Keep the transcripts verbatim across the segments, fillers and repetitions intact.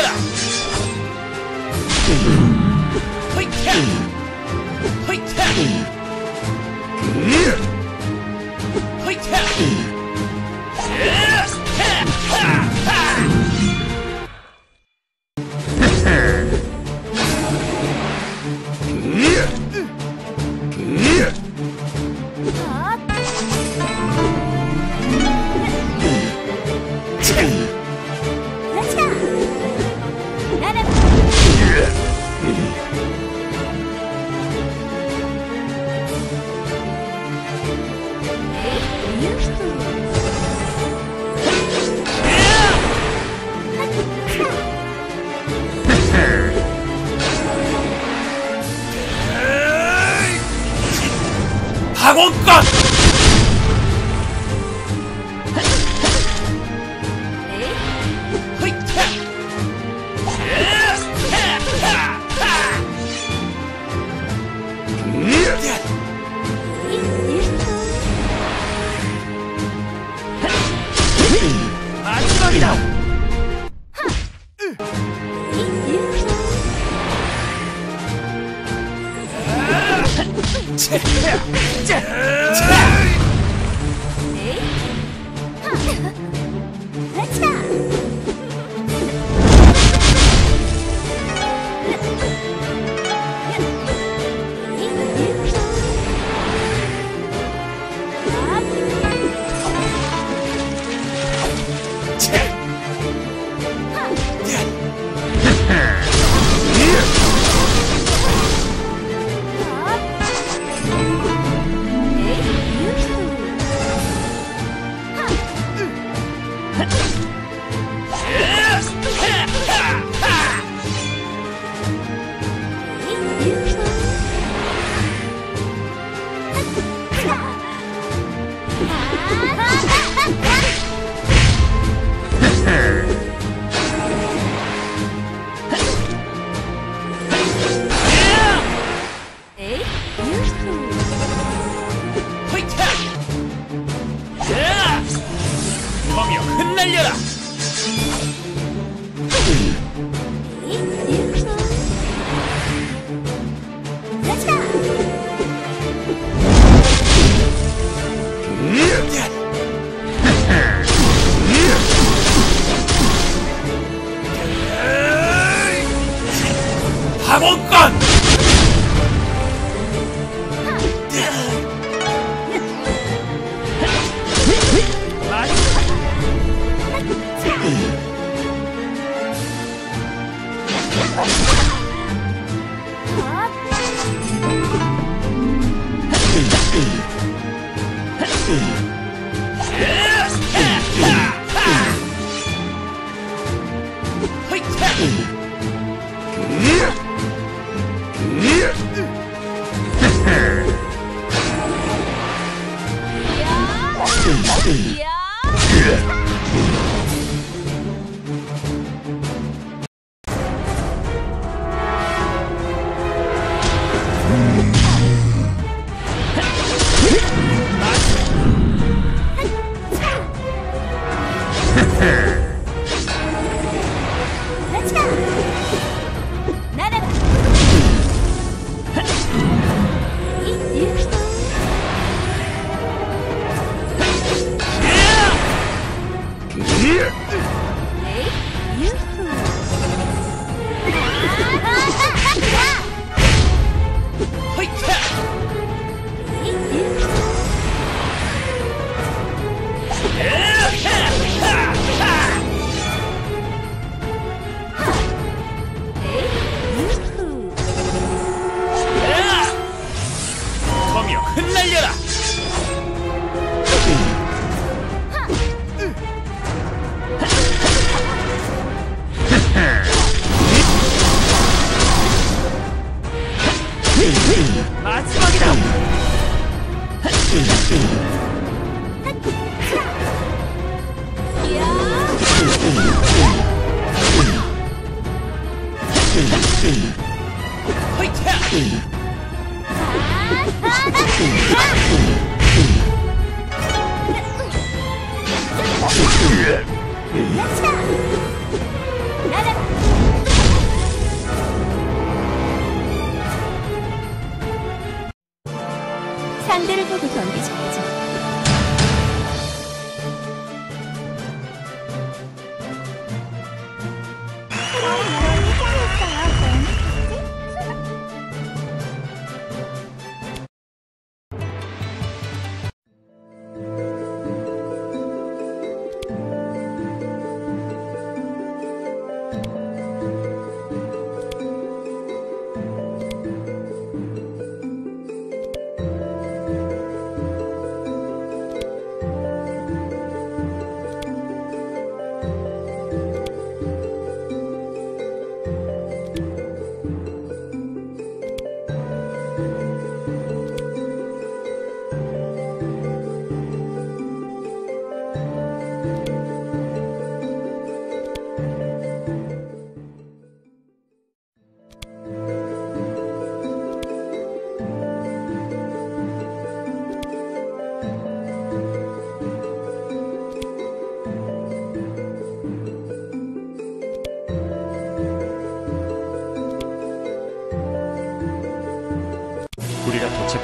흩날려라! 허이차! 허이차! 허이차! 학원권! 마지막이다! 덤이여 흩날려라! 학원권! 덤이여 흩날려라! 마지막이다! Let's go!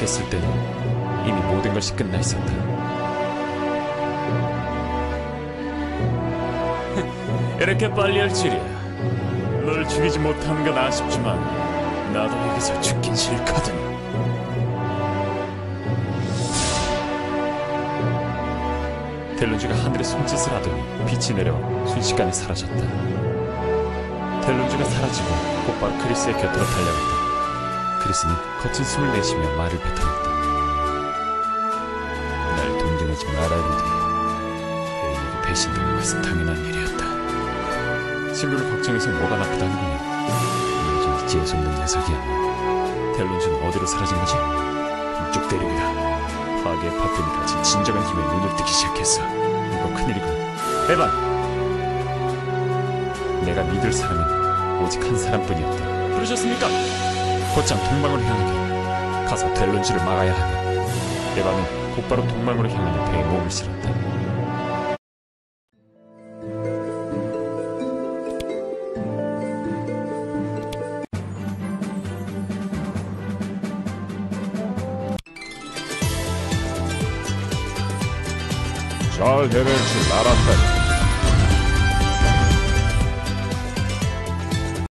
도착했을 때는 이미 모든 것이 끝나 있었다. 이렇게 빨리 할 줄이야. 널 죽이지 못한 건 아쉽지만 나도 여기서 죽긴 싫거든. 델론즈가 하늘에 손짓을 하더니 빛이 내려 순식간에 사라졌다. 델론즈가 사라지고 곧바로 크리스의 곁으로 달려갔다. 크리스는 거친 숨을 내쉬며 말을 뱉어냈다. 날 동정하지 마라, 루디. 에이에게 배신당한 것은 당연한 일이었다. 친구를 걱정해서 뭐가 나쁘다는 거냐. 여전히 재수없는 녀석이야. 델론즈는 어디로 사라진 거지? 북쪽 대륙이다. 파괴의 파편이 가진 진정한 힘에 눈을 뜨기 시작했어. 이거 큰일이군. 에반! 내가 믿을 사람은 오직 한 사람뿐이었다. 부르셨습니까? 곧장 동방으로 향하게. 가서 델론즈를 막아야 하네. 에반은 곧바로 동방으로 향하는 배에 몸을 실었다. 잘 해낼 줄 알았다.